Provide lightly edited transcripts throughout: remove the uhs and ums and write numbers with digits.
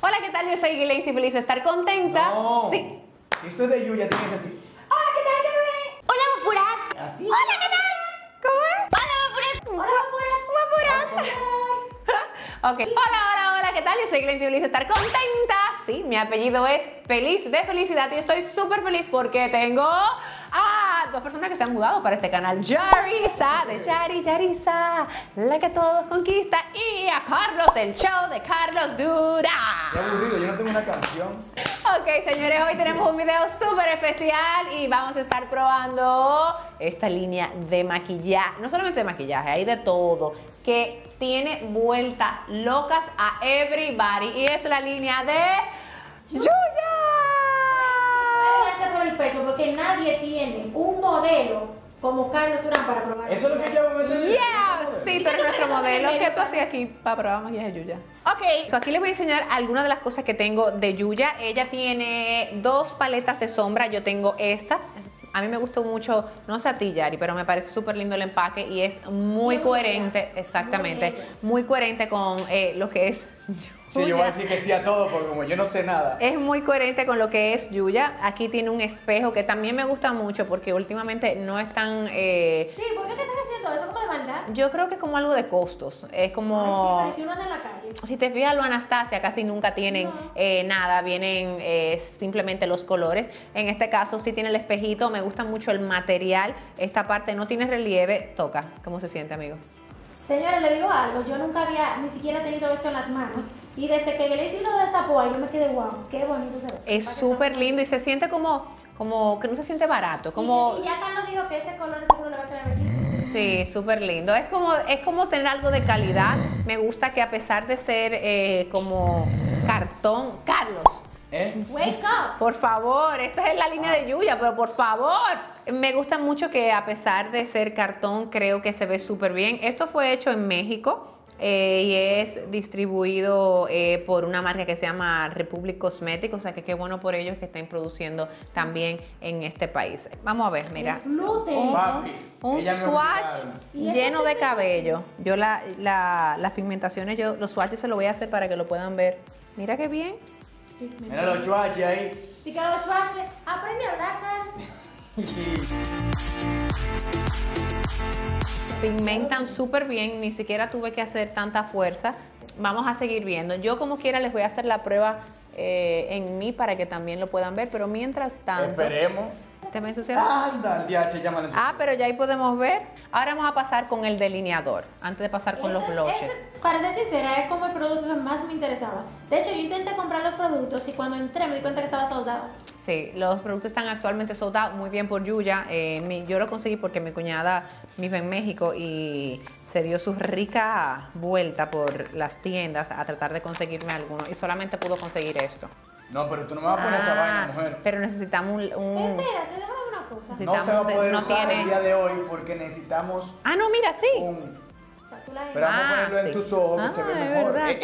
Hola, ¿qué tal? Yo soy Glency, feliz de estar contenta. No. Sí. Si esto es de Yuya, tienes así. Hola, ¿qué tal, Gabriel? Hola, Vapuras. ¿Así? Hola, ¿qué tal? ¿Cómo es? Hola, Vapuras. Hola, Vapuras. Ok, hola, ¿qué tal? Yo soy Glency, feliz de estar contenta. Sí, mi apellido es Feliz de Felicidad y estoy súper feliz porque tengo a dos personas que se han mudado para este canal. Yarisa, de Yarisa, la que todos conquista, y a Carlos, del show de Carlos Dura. Qué aburrido, yo no tengo una canción. Ok, señores, hoy tenemos un video súper especial y vamos a estar probando esta línea de maquillaje. No solamente de maquillaje, hay de todo, que tiene vueltas locas a everybody. Y es la línea de Yuya. Por el pecho, porque nadie tiene un modelo como Carlos Durán para probar. Eso es lo que yo voy a meter. Yeah, sí, tú eres nuestro modelo. ¿Qué tú hacías aquí para probar maquillaje de Yuya? Ok, so aquí les voy a enseñar algunas de las cosas que tengo de Yuya. Ella tiene dos paletas de sombra, yo tengo esta. A mí me gustó mucho, no sé a ti, Yari, pero me parece súper lindo el empaque y es muy coherente, exactamente, muy coherente con lo que es Sí, yo voy a decir que sí a todo porque como yo no sé nada. Es muy coherente con lo que es Yuya. Aquí tiene un espejo que también me gusta mucho porque últimamente no es tan... Sí, ¿por qué te estás haciendo eso? ¿Cómo de maldad? Yo creo que es como algo de costos. Es como... Ay, sí, pero si uno anda en la calle. Si te fijas, lo Anastasia casi nunca tienen nada, vienen simplemente los colores. En este caso sí tiene el espejito, me gusta mucho el material. Esta parte no tiene relieve. Toca, ¿cómo se siente, amigo? Señores, le digo algo, yo nunca había ni siquiera tenido esto en las manos. Y desde que Glency lo destapó ahí, yo me quedé wow, qué bonito se ve. Es súper lindo y se siente como que no se siente barato. Como... Y ya Carlos dijo que este color seguro le va a quedar bellísimo. Sí, súper lindo. Es como tener algo de calidad. Me gusta que a pesar de ser como cartón, Carlos, Wake up. por favor, esta es la línea de Yuya, pero por favor. Me gusta mucho que a pesar de ser cartón, creo que se ve súper bien. Esto fue hecho en México y es distribuido por una marca que se llama Republic Cosmetics, o sea que qué bueno por ellos que estén produciendo también en este país. Vamos a ver, mira. Un swatch lleno de cabello. Yo las pigmentaciones, los swatches se los voy a hacer para que lo puedan ver. Mira qué bien. Mira los chuaches ahí. Si que los chuaches, aprende a hablar, Carlos. Pigmentan súper bien, ni siquiera tuve que hacer tanta fuerza. Vamos a seguir viendo. Yo como quiera les voy a hacer la prueba en mí para que también lo puedan ver, pero mientras tanto... Esperemos. ¿Te me ensuciaste? Anda, el DH, llámale. Pero ya ahí podemos ver. Ahora vamos a pasar con el delineador, antes de pasar con los blushes. Para ser sincera, es como el producto que más me interesaba. De hecho, yo intenté comprar los productos y cuando entré me di cuenta que estaba soldado. Sí, los productos están actualmente soldados, muy bien por Yuya. Yo lo conseguí porque mi cuñada vive en México y se dio su rica vuelta por las tiendas a tratar de conseguirme alguno y solamente pudo conseguir esto. No, pero tú no me vas a poner esa vaina, mujer. Pero necesitamos un... Espérate, déjame ver una cosa. No se va a poder no usar tiene... el día de hoy porque necesitamos No, mira, sí. Pero vamos a ponerlo en tus ojos que se ve mejor. verdad.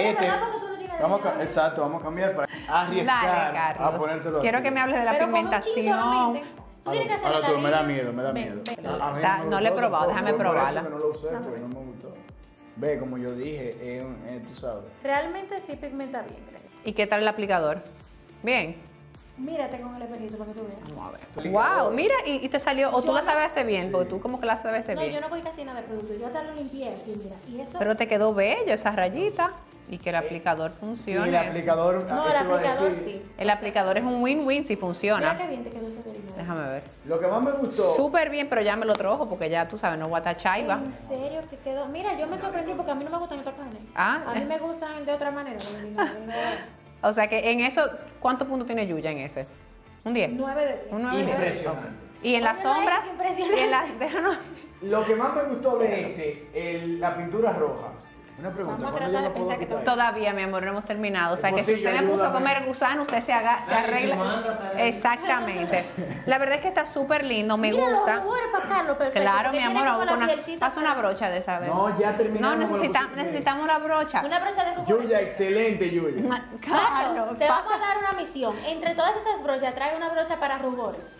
Exacto, vamos a cambiar para arriesgar. Dale, Carlos. A ponértelo. Quiero que me hables de la pigmentación. Ahora tú, me da miedo, me da miedo. A mí No le he probado, déjame probarla. No lo usé porque no me gustó. Ve, como yo dije, tú sabes. Realmente sí pigmenta bien, creo. ¿Y qué tal el aplicador? Bien. Mírate con el espejito para que tú veas. Vamos a ver. Wow, mira, y te salió, o tú la sabes hacer bien, porque tú como que la sabes hacer No, bien. yo no cogí casi nada de producto, yo hasta lo limpié así, mira. Y eso... Pero te quedó bello esa rayita y que el aplicador funcione. Sí, el aplicador. No, el aplicador sí. El aplicador es un win-win si Mira funciona. qué bien te quedó ese delineador. Déjame ver. Lo que más me gustó. Súper bien, pero ya me lo trojo porque ya tú sabes, no voy a estar chaiva. ¿En serio te quedó? Mira, yo me sorprendí porque a mí no me gustan estos panes. A mí me gustan de otra manera. los delineadores. O sea que en eso, ¿cuántos puntos tiene Yuya en ese? ¿Un 10? 9 de 10. Un 9 de 10. Impresionante. Y en las Oye, no, sombras, es impresionante. y en déjanos. Lo que más me gustó de la pintura roja. Una pregunta. Vamos a ¿cuándo tratar yo de me puedo pensar que quitar? Todavía, mi amor, no hemos terminado. O sea que si Hermosillo, usted me puso a ayúdame. comer gusano, usted se arregla. Exactamente. La verdad es que está súper lindo, me Mira, gusta. los rubores para Carlos, perfecto. Claro, mi porque amor, tiene vamos como con la una, pielcita haz una brocha de esa vez. No, ya terminamos. No, con lo que- necesitamos una brocha. Una brocha de rubores. Yuya, excelente, Yuya. Carlos, Te vamos a pasa. dar una misión. Entre todas esas brochas, trae una brocha para rubores.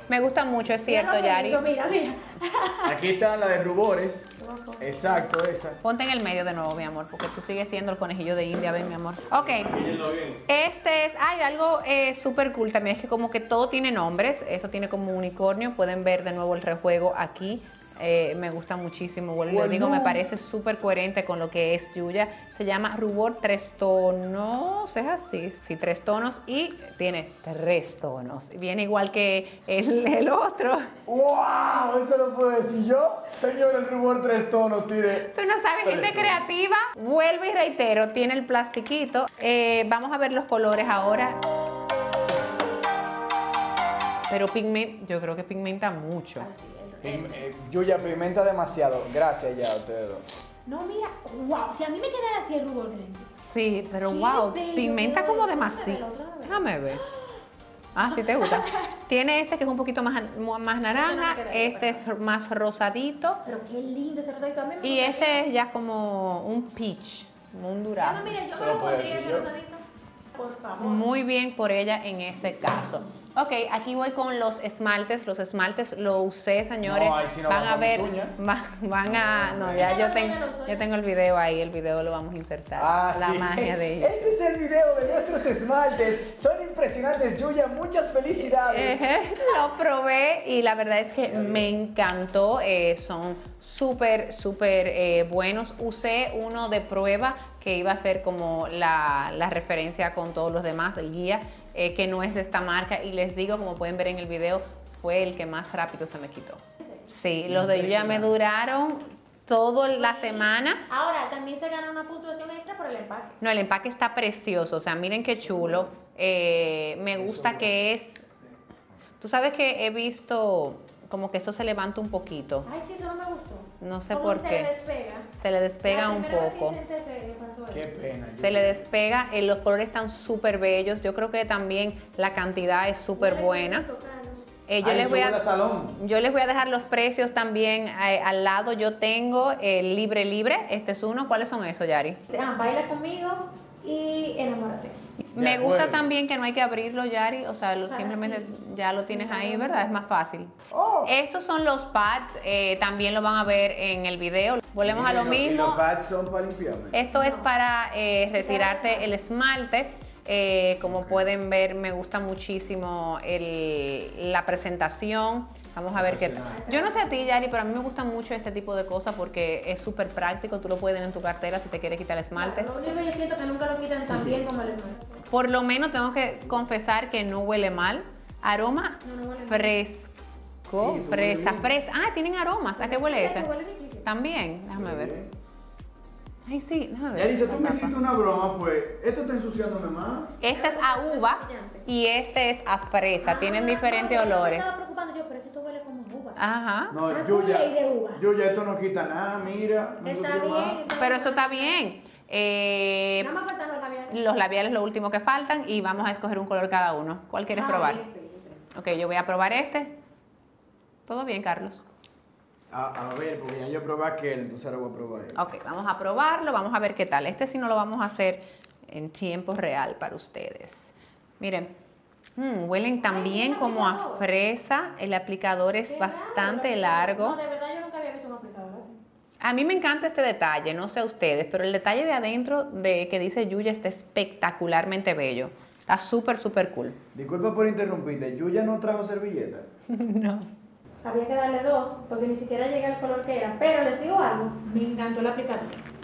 Me gusta mucho, es cierto, Mira lo que Yari. hizo, mira, mira. Aquí están las de rubores. Exacto, esa. Ponte en el medio de nuevo, mi amor, porque tú sigues siendo el conejillo de India, ven, mi amor. Ok. Este es, hay algo súper cool también, es que como que todo tiene nombres. Eso tiene como unicornio, pueden ver de nuevo el rejuego aquí. Me gusta muchísimo, vuelvo y les digo, me parece súper coherente con lo que es Yuya. Se llama rubor 3 tonos, es así, sí, 3 tonos y tiene 3 tonos. Viene igual que el otro. ¡Wow! Eso lo puedo decir yo. Señor, el rubor 3 tonos tiene. Tú no sabes, gente creativa. Vuelvo y reitero, tiene el plastiquito. Vamos a ver los colores ahora. Pero yo creo que pigmenta mucho. Así, Yuya pigmenta demasiado. Gracias ya a ustedes dos. no, mira, wow, si a mí me quedara así el rubor, Glency. Sí, pero Qué wow, bello pigmenta quedó como eso. demasiado. Déjame ver. Déjame ver. Ah, sí te gusta. Tiene este que es un poquito más naranja, queda este es más rosadito Pero qué lindo ese rosadito. A mí me y gusta. este es ya como un peach, como un No, durazno. mira, yo Se me lo lo puedo pondría decir ese yo. rosadito. Por favor. Muy bien por ella en ese caso. Ok, aquí voy con los esmaltes. Los esmaltes lo usé, señores. No, ahí sí no van va a con ver, mis uñas. van a... No, ya yo tengo el video ahí, el video lo vamos a insertar. La sí. magia de ella. Este es el video de nuestros esmaltes. Son impresionantes, Yuya. Muchas felicidades. Lo probé y la verdad es que me encantó. Son súper buenos. Usé uno de prueba que iba a ser como la referencia con todos los demás, el guía, que no es de esta marca. Y les digo, como pueden ver en el video, fue el que más rápido se me quitó. Sí, los de Yuya me duraron toda la semana. Ahora, también se gana una puntuación extra por el empaque. No, el empaque está precioso, o sea, miren qué chulo. Me gusta que es... Tú sabes que he visto como que esto se levanta un poquito. Ay, sí, eso no me gustó. No sé Como por que qué. Se le despega. Se le despega La un primera vez poco. que intenté se pasó Qué eso. pena. Se le despega, los colores están súper bellos. Yo creo que también la cantidad es súper buena. Yo les voy a... salón. Yo les voy a dejar los precios también al lado. Yo tengo el libre. Este es uno. ¿Cuáles son esos, Yari? Baila conmigo y enamórate. Me gusta acuerdo. también que no hay que abrirlo, Yari. O sea, Claro, simplemente sí. ya lo tienes ahí, ¿verdad? Es más fácil. Oh. Estos son los pads. También lo van a ver en el video. Volvemos a lo Y mismo. los pads son para limpiarme. Esto es para retirarte el esmalte. Como pueden ver, me gusta muchísimo la presentación. Vamos a ver qué tal. Yo no sé a ti, Yari, pero a mí me gusta mucho este tipo de cosas porque es súper práctico. Tú lo puedes tener en tu cartera si te quieres quitar el esmalte. Lo único que yo siento que nunca lo quitan tan bien como el esmalte. Por lo menos tengo que confesar que no huele mal. Aroma No huele mal. fresco, Sí, fresa, huele bien. fresa. Ah, tienen aromas. ¿A qué huele Sí, ese? huele riquísimo. También, déjame ver. Ay, sí, déjame ver. Yarisa, tú La me tapa. hiciste una broma, fue. ¿Esto está ensuciándome más? Este es a uva y este es a fresa. Tienen diferentes olores. Me estaba preocupando yo, pero esto huele como a uva. Ajá. No, Ah, Yuya. con ley de uva. Yuya, esto no quita nada, mira. No Está ensucia más. bien. Pero eso está bien. Nada más faltan los labiales. Los labiales lo último que faltan y vamos a escoger un color cada uno. ¿Cuál quieres probar? Este. Ok, yo voy a probar este. ¿Todo bien, Carlos? A ver, porque ya yo probé aquel, entonces ahora voy a probar este. Ok, vamos a probarlo, vamos a ver qué tal. Este sí no lo vamos a hacer en tiempo real para ustedes. Miren, huelen también un como a aplicador. fresa. El aplicador es Qué bastante raro, largo. No, de verdad yo nunca había visto un aplicador así. A mí me encanta este detalle, no sé a ustedes, pero el detalle de adentro de que dice Yuya está espectacularmente bello. Está súper cool. Disculpa por interrumpirte, ¿Yuya no trajo servilleta? Había que darle dos, porque ni siquiera llega el color que era. Pero les digo algo, me encantó el aplicador.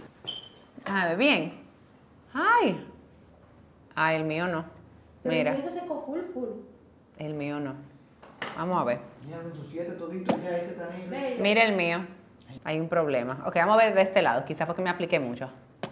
A ver, bien. Ay. Ah, el mío no. Pero Mira, el mío se secó full. el mío no. Vamos a ver. Ya me ensuciaste todito, ya ese tan negro. Bello. Mira el mío. Hay un problema. Ok, vamos a ver de este lado. Quizás porque me apliqué mucho.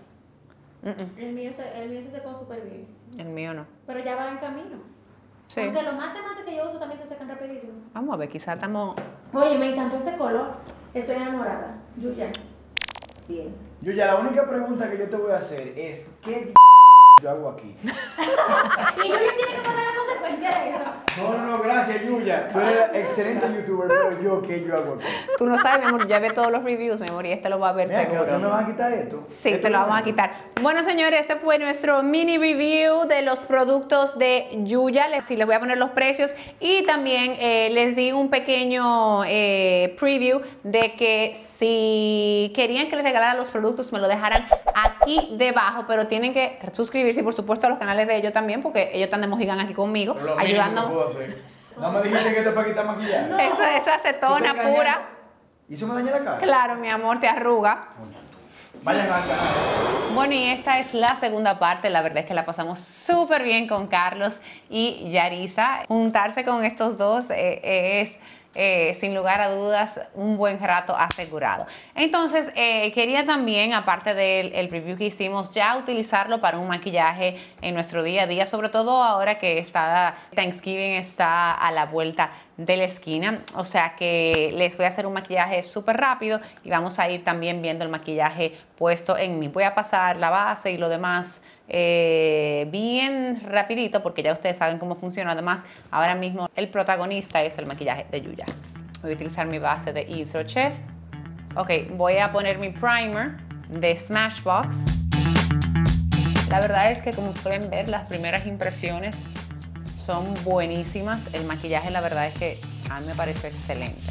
El mío se secó súper bien. El mío no. Pero ya va en camino. Sí. Aunque los mates que yo uso también se secan rapidísimo. Vamos a ver, quizás estamos... Oye, me encantó este color. Estoy enamorada. Yuya. Bien. Yuya, la única pregunta que yo te voy a hacer es, ¿qué yo hago aquí? Y Yuya tiene que pagar la consecuencia. diferenciar eso. No, gracias, Yuya. Tú eres excelente youtuber, pero yo hago aquí. Tú no sabes, mi amor, ya ve todos los reviews, mi amor, y este lo va a ver Mira, seguro. ¿no me van a quitar esto? Sí, te lo vamos a quitar. Bueno, señores, este fue nuestro mini review de los productos de Yuya. Sí, les voy a poner los precios y también les di un pequeño preview de que si querían que les regalara los productos, me lo dejaran aquí debajo, pero tienen que suscribirse y por supuesto a los canales de ellos también, porque ellos están de mojigan aquí conmigo, Pero lo ayudando. mínimo que puedo hacer. No me dijiste que esto es para quitar maquillaje. No. Eso es acetona ¿Tú te pura. engañas? ¿Y eso me daña la cara? Claro, mi amor, te arruga. Vayan al canal. Bueno, y esta es la segunda parte. La verdad es que la pasamos súper bien con Carlos y Yarisa. Juntarse con estos dos es, sin lugar a dudas, un buen rato asegurado. Entonces, quería también, aparte del preview que hicimos, ya utilizarlo para un maquillaje en nuestro día a día, sobre todo ahora que Thanksgiving está a la vuelta de la esquina, o sea que les voy a hacer un maquillaje súper rápido y vamos a ir también viendo el maquillaje puesto en mí. Voy a pasar la base y lo demás bien rapidito porque ya ustedes saben cómo funciona. Además, ahora mismo el protagonista es el maquillaje de Yuya. Voy a utilizar mi base de Yves Rocher. Ok, voy a poner mi primer de Smashbox. La verdad es que como pueden ver, las primeras impresiones son buenísimas. El maquillaje, la verdad es que a mí me pareció excelente.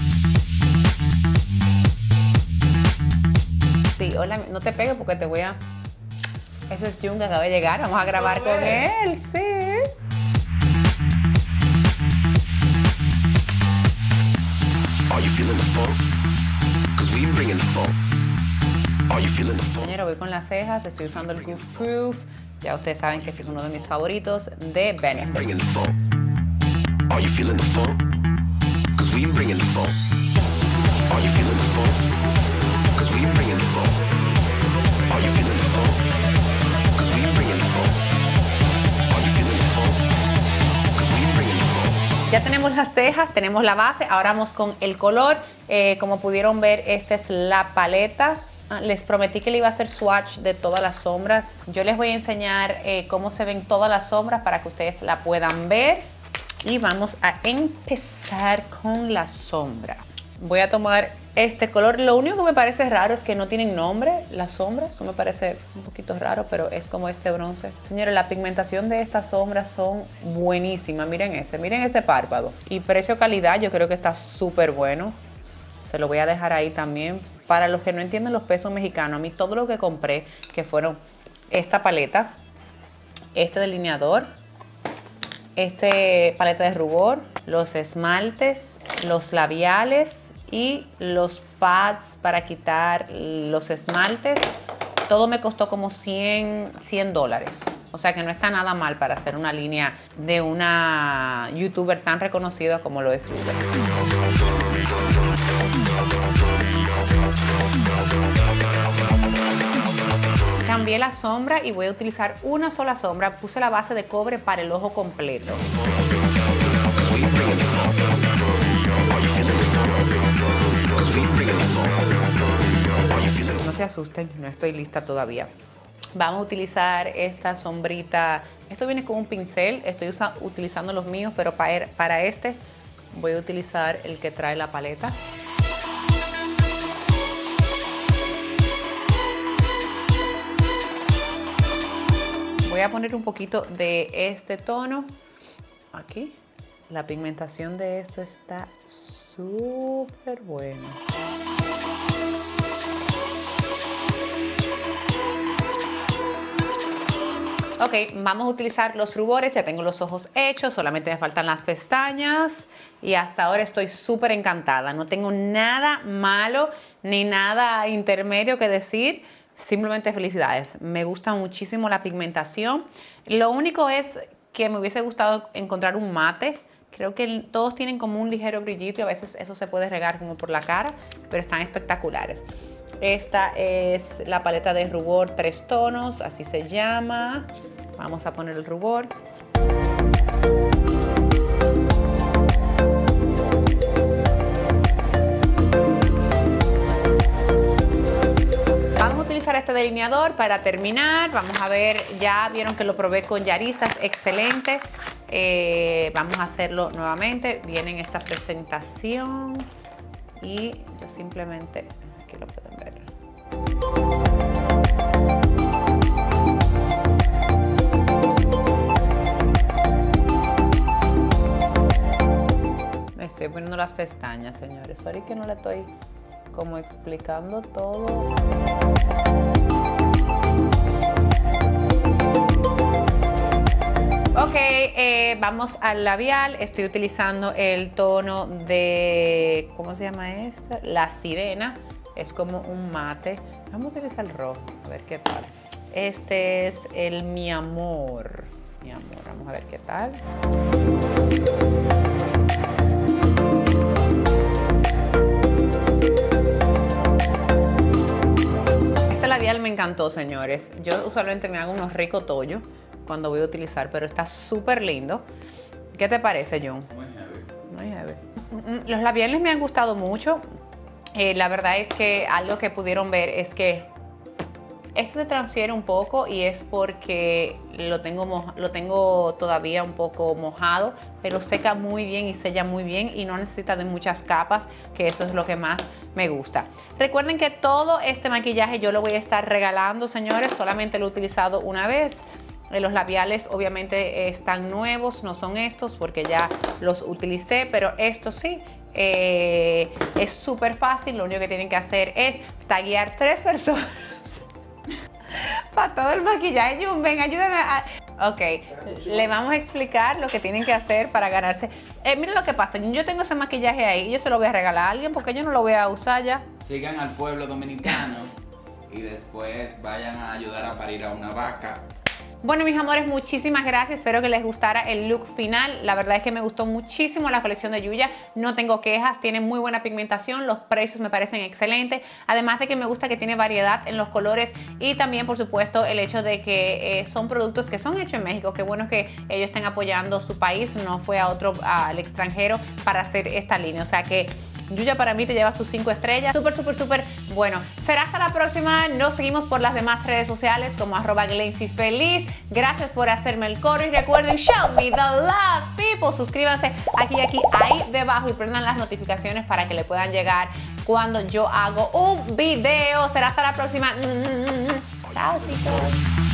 Sí, hola, no te pegues porque te voy a... Ese es Jung que acaba de llegar, vamos a grabar con él, sí. Are you feeling the funk? 'Cause we bringing the funk. Are you feeling the funk? Señora, voy con las cejas, estoy usando el Goof Proof. Ya ustedes saben que este es uno de mis favoritos de Benefit. Bringing the funk. Are you feeling the funk? 'Cause we bringing the funk. Are you feeling the funk? 'Cause we bringing the funk. Are you feeling the funk? 'Cause we bringing the funk. Are you feeling the funk? 'Cause we bringing the funk. Ya tenemos las cejas, tenemos la base, ahora vamos con el color. Como pudieron ver, esta es la paleta. Les prometí que le iba a hacer swatch de todas las sombras. Yo les voy a enseñar cómo se ven todas las sombras para que ustedes la puedan ver. Y vamos a empezar con la sombra. Voy a tomar este color. Lo único que me parece raro es que no tienen nombre las sombras. Eso me parece un poquito raro, pero es como este bronce. Señores, la pigmentación de estas sombras son buenísimas. Miren ese párpado. Y precio-calidad yo creo que está súper bueno. Se lo voy a dejar ahí también. Para los que no entienden los pesos mexicanos, a mí todo lo que compré, que fueron esta paleta, este delineador, este paleta de rubor, los esmaltes, los labiales y los pads para quitar los esmaltes, todo me costó como $100. O sea que no está nada mal para hacer una línea de una youtuber tan reconocida como lo es Yuya. Cambié la sombra y voy a utilizar una sola sombra. Puse la base de cobre para el ojo completo. No se asusten, no estoy lista todavía. Vamos a utilizar esta sombrita. Esto viene con un pincel. Estoy utilizando los míos, pero para este voy a utilizar el que trae la paleta. Voy a poner un poquito de este tono aquí. La pigmentación de esto está súper buena. Ok, vamos a utilizar los rubores. Ya tengo los ojos hechos, solamente me faltan las pestañas. Y hasta ahora estoy súper encantada. No tengo nada malo ni nada intermedio que decir. Simplemente felicidades. Me gusta muchísimo la pigmentación. Lo único es que me hubiese gustado encontrar un mate. Creo que todos tienen como un ligero brillito y a veces eso se puede regar como por la cara, pero están espectaculares. Esta es la paleta de rubor 3 tonos, así se llama. Vamos a poner el rubor. Vamos a utilizar este delineador para terminar. Vamos a ver, ya vieron que lo probé con Yarisa, es excelente. Vamos a hacerlo nuevamente. Viene en esta presentación y yo simplemente, aquí lo pueden ver. Me estoy poniendo las pestañas, señores. Sorry que no le estoy como explicando todo. Ok, vamos al labial. Estoy utilizando el tono de, ¿cómo se llama esta? La Sirena. Es como un mate. Vamos a utilizar el rojo, a ver qué tal. Este es el Mi Amor. Mi Amor, vamos a ver qué tal. Este labial me encantó, señores. Yo usualmente me hago unos ricos tollos cuando voy a utilizar, pero está súper lindo. ¿Qué te parece, John? Muy heavy. Muy heavy. Los labiales me han gustado mucho. La verdad es que algo que pudieron ver es que este se transfiere un poco y es porque lo tengo todavía un poco mojado, pero seca muy bien y sella muy bien y no necesita de muchas capas, que eso es lo que más me gusta. Recuerden que todo este maquillaje yo lo voy a estar regalando, señores. Solamente lo he utilizado una vez. Los labiales obviamente están nuevos, no son estos porque ya los utilicé, pero estos sí. Es súper fácil, lo único que tienen que hacer es taguear 3 personas para todo el maquillaje. Jun, ven, ayúdame Ok, le vamos a explicar lo que tienen que hacer para ganarse. Miren lo que pasa, yo tengo ese maquillaje ahí y yo se lo voy a regalar a alguien porque yo no lo voy a usar ya. Sigan al pueblo dominicano y después vayan a ayudar a parir a una vaca. Bueno, mis amores, muchísimas gracias. Espero que les gustara el look final. La verdad es que me gustó muchísimo la colección de Yuya. No tengo quejas, tiene muy buena pigmentación. Los precios me parecen excelentes. Además de que me gusta que tiene variedad en los colores. Y también, por supuesto, el hecho de que son productos que son hechos en México. Qué bueno que ellos estén apoyando su país. No fue al extranjero para hacer esta línea. O sea que Yuya, para mí te llevas tus 5 estrellas. Súper, súper, súper bueno. Será hasta la próxima. Nos seguimos por las demás redes sociales como @GlencyFeliz. Gracias por hacerme el coro y recuerden, show me the love, people. Suscríbanse aquí, ahí debajo y prendan las notificaciones para que le puedan llegar cuando yo hago un video. Será hasta la próxima. Chao, chicos.